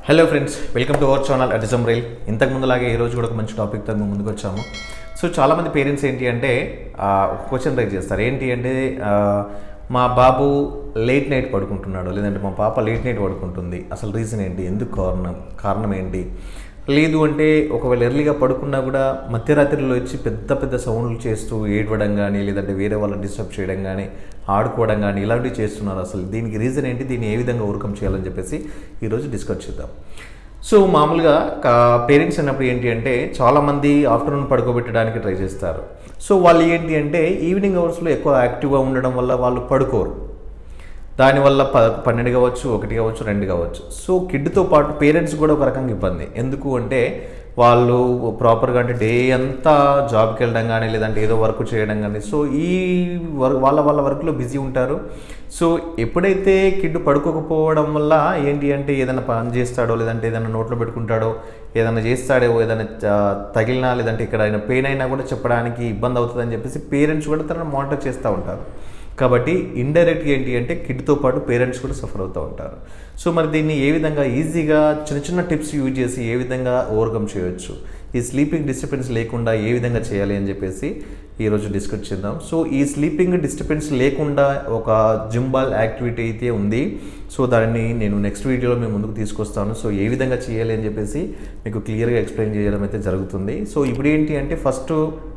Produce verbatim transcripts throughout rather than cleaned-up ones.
Hello friends, welcome to our channel Autism Rail. ఇంతకు ముందులాగే ఈరోజు కూడా ఒక మంచి టాపిక్తో మేము ముందుకు వచ్చాము. సో చాలామంది పేరెంట్స్ ఏంటి అంటే క్వశ్చన్ రైజ్ చేస్తారు. ఏంటి అంటే మా బాబు లేట్ నైట్ పడుకుంటున్నాడు, లేదంటే మా పాప లేట్ నైట్ పడుకుంటుంది, అసలు రీజన్ ఏంటి, ఎందుకు కారణం కారణం ఏంటి? లేదు అంటే ఒకవేళ ఎర్లీగా పడుకున్నా కూడా మధ్యరాత్రిలో వచ్చి పెద్ద పెద్ద సౌండ్లు చేస్తూ ఏడవడం కానీ, లేదంటే వేరే వాళ్ళని డిస్టర్బ్ చేయడం కానీ, ఆడుకోవడం కానీ ఇలాంటివి చేస్తున్నారు. అసలు దీనికి రీజన్ ఏంటి, దీన్ని ఏ విధంగా ఓవర్కమ్ చేయాలని చెప్పేసి ఈరోజు డిస్కస్ చేద్దాం. సో మామూలుగా పేరెంట్స్ అన్నప్పుడు ఏంటి అంటే చాలామంది ఆఫ్టర్నూన్ పడుకోబెట్టడానికి ట్రై చేస్తారు. సో వాళ్ళు ఏంటి అంటే ఈవినింగ్ అవర్స్లో ఎక్కువ యాక్టివ్గా ఉండడం వల్ల వాళ్ళు పడుకోరు. దానివల్ల ప పన్నెండు కావచ్చు, ఒకటి కావచ్చు, రెండు కావచ్చు. సో కిడ్తో పాటు పేరెంట్స్ కూడా ఒక రకంగా ఇబ్బంది. ఎందుకు అంటే వాళ్ళు ప్రాపర్గా అంటే డే అంతా జాబ్కి వెళ్ళడం కానీ, లేదంటే ఏదో వర్క్ చేయడం కానీ, సో ఈ వర్క్ వాళ్ళ వాళ్ళ వర్క్లో బిజీ ఉంటారు. సో ఎప్పుడైతే కిడ్ పడుకోకపోవడం వల్ల ఏంటి అంటే ఏదైనా పని చేస్తాడో, లేదంటే ఏదైనా నోట్లో పెట్టుకుంటాడో, ఏదైనా చేస్తాడో, ఏదైనా తగిలినా, లేదంటే ఇక్కడ అయినా పెయిన్ అయినా కూడా చెప్పడానికి ఇబ్బంది అవుతుందని చెప్పేసి పేరెంట్స్ కూడా తనను మానిటర్ చేస్తూ ఉంటారు. కాబట్టి ఇండైరెక్ట్గా ఏంటి అంటే కిడ్తో పాటు పేరెంట్స్ కూడా సఫర్ అవుతూ ఉంటారు. సో మరి దీన్ని ఏ విధంగా ఈజీగా చిన్న చిన్న టిప్స్ యూజ్ చేసి ఏ విధంగా ఓవర్కమ్ చేయవచ్చు, ఈ స్లీపింగ్ డిస్టర్బెన్స్ లేకుండా ఏ విధంగా చేయాలి అని చెప్పేసి ఈరోజు డిస్కస్ చేద్దాం. సో ఈ స్లీపింగ్ డిస్టర్బెన్స్ లేకుండా ఒక జింబాల్ యాక్టివిటీ అయితే ఉంది. సో దాన్ని నేను నెక్స్ట్ వీడియోలో మేము ముందుకు తీసుకొస్తాను. సో ఏ విధంగా చేయాలి అని చెప్పేసి మీకు క్లియర్గా ఎక్స్ప్లెయిన్ చేయడం అయితే జరుగుతుంది. సో ఇప్పుడు ఏంటి అంటే ఫస్ట్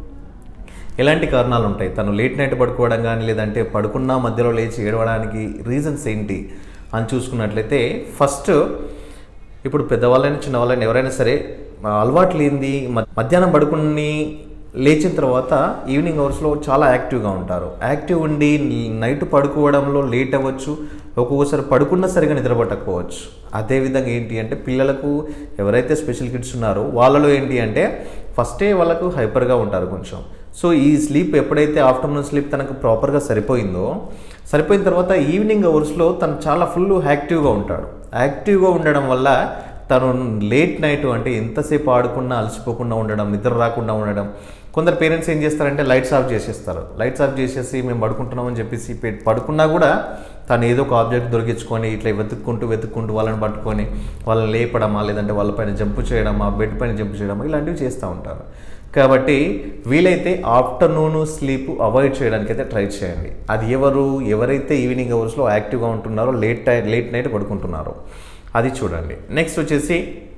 ఎలాంటి కారణాలు ఉంటాయి, తను లేట్ నైట్ పడుకోవడం కానీ, లేదంటే పడుకున్న మధ్యలో లేచి ఏడవడానికి రీజన్స్ ఏంటి అని చూసుకున్నట్లయితే ఫస్ట్ ఇప్పుడు పెద్దవాళ్ళైనా చిన్నవాళ్ళైనా ఎవరైనా సరే అలవాటు లేనిది మధ్యాహ్నం పడుకుని లేచిన తర్వాత ఈవినింగ్ అవర్స్లో చాలా యాక్టివ్గా ఉంటారు. యాక్టివ్ ఉండి నైట్ పడుకోవడంలో లేట్ అవ్వచ్చు, ఒక్కొక్కసారి పడుకున్నా సరిగా నిద్రపట్టకపోవచ్చు. అదేవిధంగా ఏంటి అంటే పిల్లలకు ఎవరైతే స్పెషల్ కిడ్స్ ఉన్నారో వాళ్ళలో ఏంటి అంటే ఫస్టే వాళ్ళకు హైపర్గా ఉంటారు కొంచెం. సో ఈ స్లీప్ ఎప్పుడైతే ఆఫ్టర్నూన్ స్లీప్ తనకు ప్రాపర్గా సరిపోయిందో, సరిపోయిన తర్వాత ఈవినింగ్ అవర్స్లో తను చాలా ఫుల్ యాక్టివ్గా ఉంటాడు. యాక్టివ్గా ఉండడం వల్ల తను లేట్ నైట్ అంటే ఎంతసేపు ఆడుకున్నా అలసిపోకుండా ఉండడం, నిద్ర రాకుండా ఉండడం. కొందరు పేరెంట్స్ ఏం చేస్తారంటే లైట్స్ ఆఫ్ చేసేస్తారు. లైట్స్ ఆఫ్ చేసేసి మేము పడుకుంటున్నామని చెప్పేసి పడుకున్నా కూడా తను ఏదో ఒక ఆబ్జెక్ట్ దొరికించుకొని ఇట్లా వెతుక్కుంటూ వెతుక్కుంటూ వాళ్ళని పట్టుకొని వాళ్ళని లేపడమా, లేదంటే వాళ్ళపైన జంప్ చేయడమా, బెడ్ పైన జంప్ చేయడమా, ఇలాంటివి చేస్తూ ఉంటారు. కాబట్టి వీలైతే ఆఫ్టర్నూన్ స్లీప్ అవాయిడ్ చేయడానికి అయితే ట్రై చేయండి. అది ఎవరు ఎవరైతే ఈవినింగ్ అవర్స్లో యాక్టివ్గా ఉంటున్నారో, లేట్ టై లేట్ నైట్ పడుకుంటున్నారో అది చూడండి. నెక్స్ట్ వచ్చేసి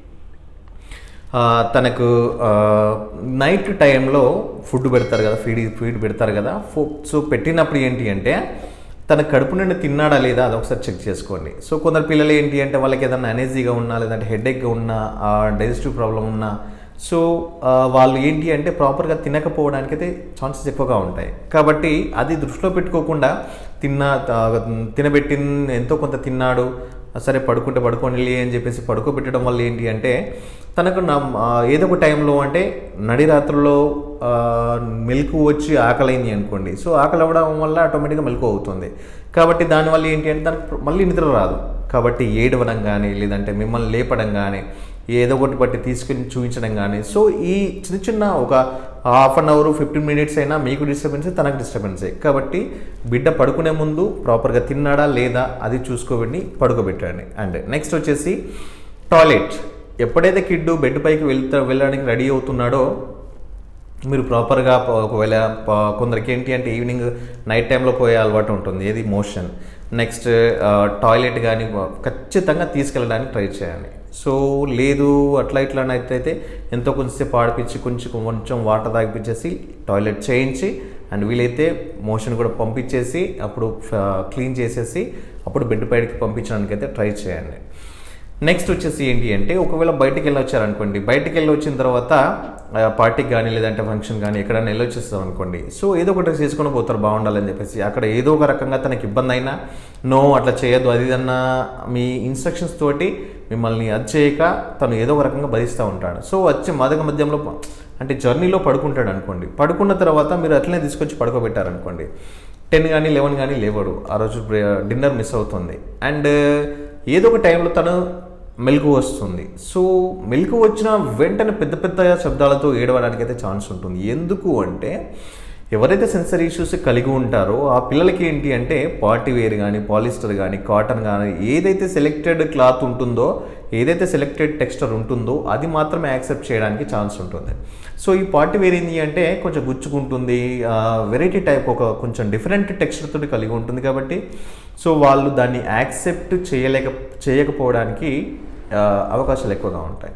తనకు నైట్ టైంలో ఫుడ్ పెడతారు కదా, ఫీడ్ ఫీడ్ పెడతారు కదా. సో పెట్టినప్పుడు ఏంటి అంటే తన కడుపు నుండి తిన్నాడా లేదా అది ఒకసారి చెక్ చేసుకోండి. సో కొందరు పిల్లలు ఏంటి అంటే వాళ్ళకి ఏదైనా అనీజీగా ఉన్నా, లేదంటే హెడేక్గా ఉన్నా, డైజెస్టివ్ ప్రాబ్లం ఉన్నా, సో వాళ్ళు ఏంటి అంటే ప్రాపర్గా తినకపోవడానికి అయితే ఛాన్సెస్ ఎక్కువగా ఉంటాయి. కాబట్టి అది దృష్టిలో పెట్టుకోకుండా తిన్న తినబెట్టి ఎంతో కొంత తిన్నాడు, సరే పడుకుంటే పడుకోనిలే అని చెప్పేసి పడుకోబెట్టడం వల్ల ఏంటి అంటే తనకు నా ఏదో ఒక టైంలో అంటే నడి రాత్రుల్లో మెలకు వచ్చి ఆకలైంది అనుకోండి. సో ఆకలి అవ్వడం వల్ల ఆటోమేటిక్గా మెలకు అవుతుంది. కాబట్టి దానివల్ల ఏంటి అంటే దానికి మళ్ళీ నిద్ర రాదు. కాబట్టి ఏడవడం కానీ, లేదంటే మిమ్మల్ని లేపడం కానీ, ఏదో ఒకటి బట్టి తీసుకుని చూపించడం కానీ, సో ఈ చిన్న చిన్న ఒక half an hour fifteen minutes అయినా మీకు డిస్టర్బెన్సే, తనకు డిస్టర్బెన్సే. కాబట్టి బిడ్డ పడుకునే ముందు ప్రాపర్గా తిన్నాడా లేదా అది చూసుకోబెట్టి పడుకోబెట్టండి. అండ్ నెక్స్ట్ వచ్చేసి టాయిలెట్. ఎప్పుడైతే కిడ్ బెడ్ పైకి వెళ్తా వెళ్ళడానికి రెడీ అవుతున్నాడో మీరు ప్రాపర్గా ఒకవేళ కొందరికి ఏంటి అంటే ఈవినింగ్ నైట్ టైంలో పోయే అలవాటు ఉంటుంది, ఏది మోషన్. నెక్స్ట్ టాయిలెట్ కానీ ఖచ్చితంగా తీసుకెళ్ళడానికి ట్రై చేయండి. సో లేదు అట్లా ఇట్లా అయితే ఎంతో కొంచెంసేపు ఆడిపించి కొంచెం కొంచెం వాటర్ తాగిపించేసి టాయిలెట్ చేయించి అండ్ వీలైతే మోషన్ కూడా పంపించేసి అప్పుడు క్లీన్ చేసేసి అప్పుడు బెడ్ పైకి పంపించడానికి అయితే ట్రై చేయండి. నెక్స్ట్ వచ్చేసి ఏంటి అంటే ఒకవేళ బయటికి వెళ్ళి వచ్చారనుకోండి, బయటికి వెళ్ళి వచ్చిన తర్వాత పార్టీకి కానీ, లేదంటే ఫంక్షన్ కానీ ఎక్కడైనా వెళ్ళి వచ్చేస్తాం అనుకోండి. సో ఏదో ఒకటి చేసుకొని పోతారు బాగుండాలని చెప్పేసి. అక్కడ ఏదో ఒక రకంగా తనకి ఇబ్బంది అయినా నో అట్లా చేయొద్దు అది అన్న మీ ఇన్స్ట్రక్షన్స్ తోటి మిమ్మల్ని అది చేయక తను ఏదో ఒక రకంగా భరిస్తూ ఉంటాడు. సో వచ్చి మదక మధ్యంలో అంటే జర్నీలో పడుకుంటాడు అనుకోండి. పడుకున్న తర్వాత మీరు అట్లనే తీసుకొచ్చి పడుకోబెట్టారనుకోండి, టెన్ కానీ లెవెన్ కానీ లేవడు, ఆ రోజు డిన్నర్ మిస్ అవుతుంది. అండ్ ఏదో ఒక టైంలో తను మెలకు వస్తుంది. సో మెలకు వచ్చిన వెంటనే పెద్ద పెద్ద శబ్దాలతో ఏడవడానికి అయితే ఛాన్స్ ఉంటుంది. ఎందుకు అంటే ఎవరైతే సెన్సరీ ఇష్యూస్ కలిగి ఉంటారో ఆ పిల్లలకి ఏంటి అంటే పార్టీ వేర్ కానీ, పాలిస్టర్ కానీ, కాటన్ కానీ ఏదైతే సెలెక్టెడ్ క్లాత్ ఉంటుందో ఏదైతే సెలెక్టెడ్ టెక్స్చర్ ఉంటుందో అది మాత్రమే యాక్సెప్ట్ చేయడానికి ఛాన్స్ ఉంటుంది. సో ఈ పార్టీ వేర్ ఏంటి అంటే కొంచెం గుచ్చుకుంటుంది, వెరైటీ టైప్ ఒక కొంచెం డిఫరెంట్ టెక్స్చర్ తోటి కలిగి ఉంటుంది కాబట్టి సో వాళ్ళు దాన్ని యాక్సెప్ట్ చేయలేక చేయకపోవడానికి అవకాశాలు ఎక్కువగా ఉంటాయి.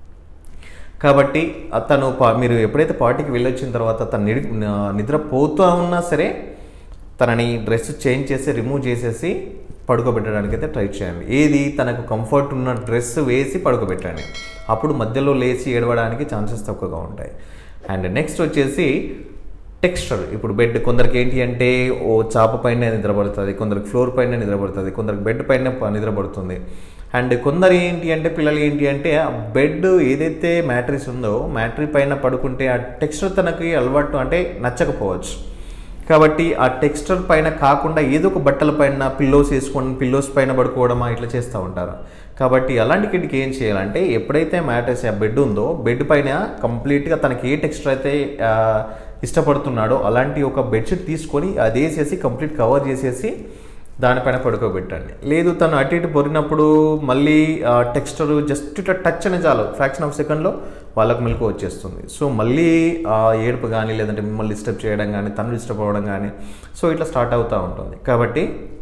కాబట్టి తను మీరు ఎప్పుడైతే పార్టీకి వెళ్ళొచ్చిన తర్వాత తను నిద్రపోతూ ఉన్నా సరే తనని డ్రెస్ చేంజ్ చేసి రిమూవ్ చేసేసి పడుకోబెట్టడానికి అయితే ట్రై చేయండి. ఏది తనకు కంఫర్ట్ ఉన్న డ్రెస్ వేసి పడుకోబెట్టండి. అప్పుడు మధ్యలో లేచి ఏడవడానికి ఛాన్సెస్ తక్కువగా ఉంటాయి. అండ్ నెక్స్ట్ వచ్చేసి టెక్స్చర్. ఇప్పుడు బెడ్ కొందరికి ఏంటి అంటే ఓ చాప పైన నిద్రపడుతుంది, కొందరికి ఫ్లోర్ పైన నిద్రపడుతుంది, కొందరికి బెడ్ పైన నిద్రపడుతుంది. అండ్ కొందరు ఏంటి అంటే పిల్లలు ఏంటి అంటే ఆ బెడ్ ఏదైతే మ్యాట్రిస్ ఉందో మ్యాట్రీ పైన పడుకుంటే ఆ టెక్స్చర్ తనకి అలవాటు అంటే నచ్చకపోవచ్చు. కాబట్టి ఆ టెక్స్చర్ పైన కాకుండా ఏదో ఒక బట్టల పైన పిల్లోస్ వేసుకొని పిల్లోస్ పైన పడుకోవడమా ఇట్లా చేస్తూ ఉంటారు. కాబట్టి అలాంటి కిడ్కి ఏం చేయాలంటే ఎప్పుడైతే మ్యాట్రెస్ ఆ బెడ్ ఉందో బెడ్ పైన కంప్లీట్గా తనకి ఏ టెక్స్చర్ అయితే ఇష్టపడుతున్నాడో అలాంటి ఒక బెడ్షీట్ తీసుకొని అది వేసేసి కంప్లీట్ కవర్ చేసేసి దానిపైన పడుకోబెట్టండి. లేదు తను అటు ఇటు పొరినప్పుడు మళ్ళీ టెక్స్చర్ జస్ట్ ఇట్లా టచ్ అనే చాలు ఫ్రాక్షన్ ఆఫ్ సెకండ్లో వాళ్ళకు మెలకు వచ్చేస్తుంది. సో మళ్ళీ ఏడుపు కానీ లేదంటే మిమ్మల్ని డిస్టర్బ్ చేయడం కానీ తను డిస్టర్బ్ అవ్వడం కానీ సో ఇట్లా స్టార్ట్ అవుతూ ఉంటుంది. కాబట్టి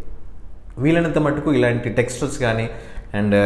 వీలైనంత మటుకు ఇలాంటి టెక్స్చర్స్ కానీ అండ్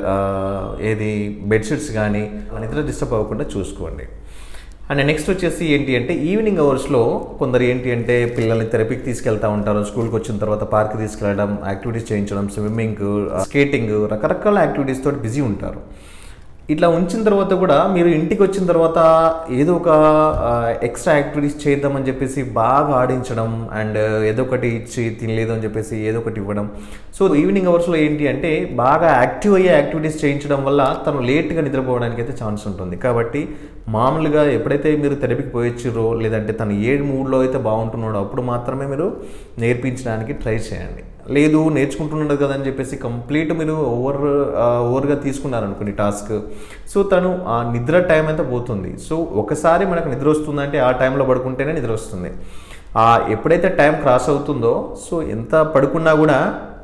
ఏది బెడ్షీట్స్ కానీ నిద్ర డిస్టర్బ్ అవ్వకుండా చూసుకోండి. అండ్ నెక్స్ట్ వచ్చేసి ఏంటి అంటే ఈవినింగ్ అవర్స్లో కొందరు ఏంటి అంటే పిల్లల్ని థెరపీకి తీసుకెళ్తూ ఉంటారు. స్కూల్కి వచ్చిన తర్వాత పార్క్కి తీసుకెళ్ళడం, యాక్టివిటీస్ చేయించడం, స్విమ్మింగ్, స్కేటింగ్, రకరకాల యాక్టివిటీస్ తోటి బిజీ ఉంటారు. ఇట్లా ఉంచిన తర్వాత కూడా మీరు ఇంటికి వచ్చిన తర్వాత ఏదో ఒక ఎక్స్ట్రా యాక్టివిటీస్ చేద్దామని చెప్పేసి బాగా ఆడించడం అండ్ ఏదో ఒకటి ఇచ్చి తినలేదు అని చెప్పేసి ఏదో ఒకటి ఇవ్వడం. సో ఈవినింగ్ అవర్స్లో ఏంటి అంటే బాగా యాక్టివ్ అయ్యే యాక్టివిటీస్ చేయించడం వల్ల తను లేట్గా నిద్రపోవడానికి అయితే ఛాన్స్ ఉంటుంది. కాబట్టి మామూలుగా ఎప్పుడైతే మీరు థెరపీకి పోయొచ్చిరో లేదంటే తను ఏ మూడ్లో అయితే బాగుంటున్నాడో అప్పుడు మాత్రమే మీరు నేర్పించడానికి ట్రై చేయండి. లేదు నేర్చుకుంటున్నాడు కదా అని చెప్పేసి కంప్లీట్ మీరు ఓవర్ ఓవర్గా తీసుకున్నారనుకోండి టాస్క్, సో తను ఆ నిద్ర టైం అయితే పోతుంది. సో ఒకసారి మనకు నిద్ర వస్తుందంటే ఆ టైంలో పడుకుంటేనే నిద్ర వస్తుంది. ఎప్పుడైతే టైం క్రాస్ అవుతుందో సో ఎంత పడుకున్నా కూడా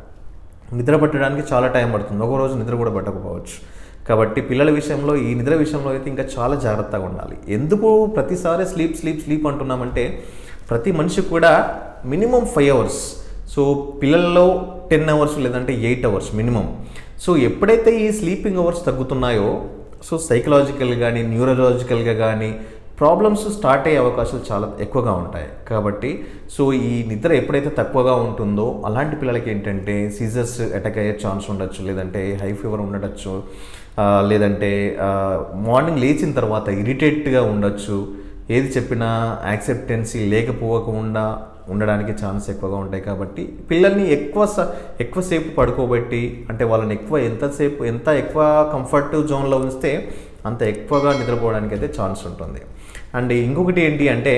నిద్ర పట్టడానికి చాలా టైం పడుతుంది, ఒక రోజు నిద్ర కూడా పట్టకపోవచ్చు. కాబట్టి పిల్లల విషయంలో ఈ నిద్ర విషయంలో అయితే ఇంకా చాలా జాగ్రత్తగా ఉండాలి. ఎందుకు ప్రతిసారి స్లీప్ స్లీప్ స్లీప్ అంటున్నామంటే ప్రతి మనిషి కూడా మినిమం ఫైవ్ అవర్స్ సో పిల్లల్లో టెన్ అవర్స్ లేదంటే ఎయిట్ అవర్స్ మినిమం. సో ఎప్పుడైతే ఈ స్లీపింగ్ అవర్స్ తగ్గుతున్నాయో సో సైకలాజికల్ కానీ న్యూరలాజికల్గా కానీ ప్రాబ్లమ్స్ స్టార్ట్ అయ్యే అవకాశాలు చాలా ఎక్కువగా ఉంటాయి. కాబట్టి సో ఈ నిద్ర ఎప్పుడైతే తక్కువగా ఉంటుందో అలాంటి పిల్లలకి ఏంటంటే సీజర్స్ అటాక్ అయ్యే ఛాన్స్ ఉండొచ్చు, లేదంటే హై ఫీవర్ ఉండొచ్చు, లేదంటే మార్నింగ్ లేచిన తర్వాత ఇరిటేట్గా ఉండొచ్చు, ఏది చెప్పినా యాక్సెప్టెన్సీ లేకపోకుండా ఉండడానికి ఛాన్స్ ఎక్కువగా ఉంటాయి. కాబట్టి పిల్లల్ని ఎక్కువ ఎక్కువసేపు పడుకోబెట్టి అంటే వాళ్ళని ఎక్కువ ఎంతసేపు ఎంత ఎక్కువ కంఫర్ట్ జోన్లో ఉంచితే అంత ఎక్కువగా నిద్రపోవడానికి అయితే ఛాన్స్ ఉంటుంది. అండ్ ఇంకొకటి ఏంటి అంటే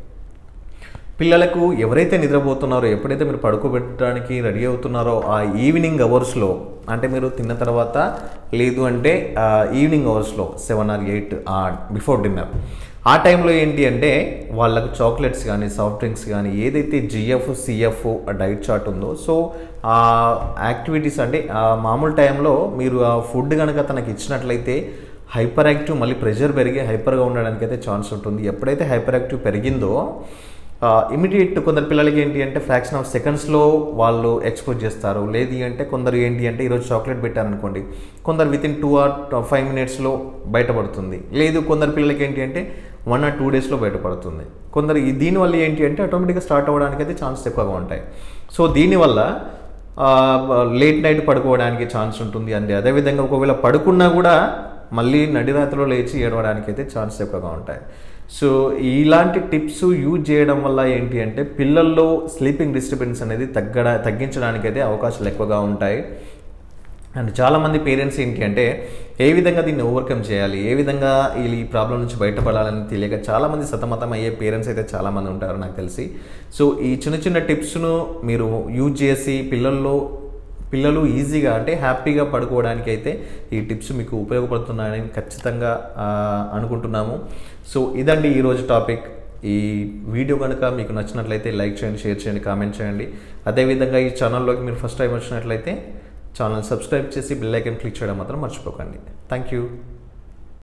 పిల్లలకు ఎవరైతే నిద్రపోతున్నారో ఎప్పుడైతే మీరు పడుకోబెట్టడానికి రెడీ అవుతున్నారో ఆ ఈవినింగ్ అవర్స్లో అంటే మీరు తిన్న తర్వాత లేదు అంటే ఈవినింగ్ అవర్స్లో seven or eight before dinner ఆ టైంలో ఏంటి అంటే వాళ్ళకు చాక్లెట్స్ కానీ సాఫ్ట్ డ్రింక్స్ కానీ ఏదైతే జిఎఫ్ సిఎఫ్ డైట్ చార్ట్ ఉందో సో ఆ యాక్టివిటీస్ అంటే ఆ మామూలు టైంలో మీరు ఆ ఫుడ్ కనుక తనకి ఇచ్చినట్లయితే హైపర్ యాక్టివ్ మళ్ళీ ప్రెషర్ పెరిగి హైపర్గా ఉండడానికి అయితే ఛాన్స్ ఉంటుంది. ఎప్పుడైతే హైపర్ యాక్టివ్ పెరిగిందో ఇమీడియట్ కొందరు పిల్లలకి ఏంటి అంటే ఫ్రాక్షన్ ఆఫ్ సెకండ్స్లో వాళ్ళు ఎక్స్పోజ్ చేస్తారు. లేదు అంటే కొందరు ఏంటి అంటే ఈరోజు చాక్లెట్ పెట్టారనుకోండి కొందరు within two or five మినిట్స్లో బయటపడుతుంది. లేదు కొందరు పిల్లలకి ఏంటి అంటే వన్ ఆర్ టూ డేస్లో బయటపడుతుంది. కొందరు దీనివల్ల ఏంటి అంటే ఆటోమేటిక్గా స్టార్ట్ అవ్వడానికి అయితే ఛాన్సెస్ ఎక్కువగా ఉంటాయి. సో దీనివల్ల లేట్ నైట్ పడుకోవడానికి ఛాన్స్ ఉంటుంది. అండ్ అదేవిధంగా ఒకవేళ పడుకున్నా కూడా మళ్ళీ నడిరాత్రిలో లేచి ఏడవడానికి అయితే ఛాన్సెస్ ఎక్కువగా ఉంటాయి. సో ఇలాంటి టిప్స్ యూజ్ చేయడం వల్ల ఏంటి అంటే పిల్లల్లో స్లీపింగ్ డిస్టర్బెన్స్ అనేది తగ్గడ తగ్గించడానికైతే అవకాశాలు ఎక్కువగా ఉంటాయి. అండ్ చాలామంది పేరెంట్స్ ఏంటి అంటే ఏ విధంగా దీన్ని ఓవర్కమ్ చేయాలి, ఏ విధంగా ఈ ప్రాబ్లం నుంచి బయటపడాలని తెలియక చాలామంది సతమతం అయ్యే పేరెంట్స్ అయితే చాలామంది ఉంటారు నాకు తెలిసి. సో ఈ చిన్న చిన్న టిప్స్ను మీరు యూజ్ చేసి పిల్లల్లో పిల్లలు ఈజీగా అంటే హ్యాపీగా పడుకోవడానికి అయితే ఈ టిప్స్ మీకు ఉపయోగపడుతున్నాయని ఖచ్చితంగా అనుకుంటున్నాము. సో ఇదండి ఈరోజు టాపిక్. ఈ వీడియో కనుక మీకు నచ్చినట్లయితే లైక్ చేయండి, షేర్ చేయండి, కామెంట్ చేయండి. అదేవిధంగా ఈ ఛానల్లోకి మీరు ఫస్ట్ టైం వచ్చినట్లయితే ఛానల్ సబ్స్క్రైబ్ చేసి బెల్ ఐకాన్ క్లిక్ చేయడం మాత్రం మర్చిపోకండి. Thank you.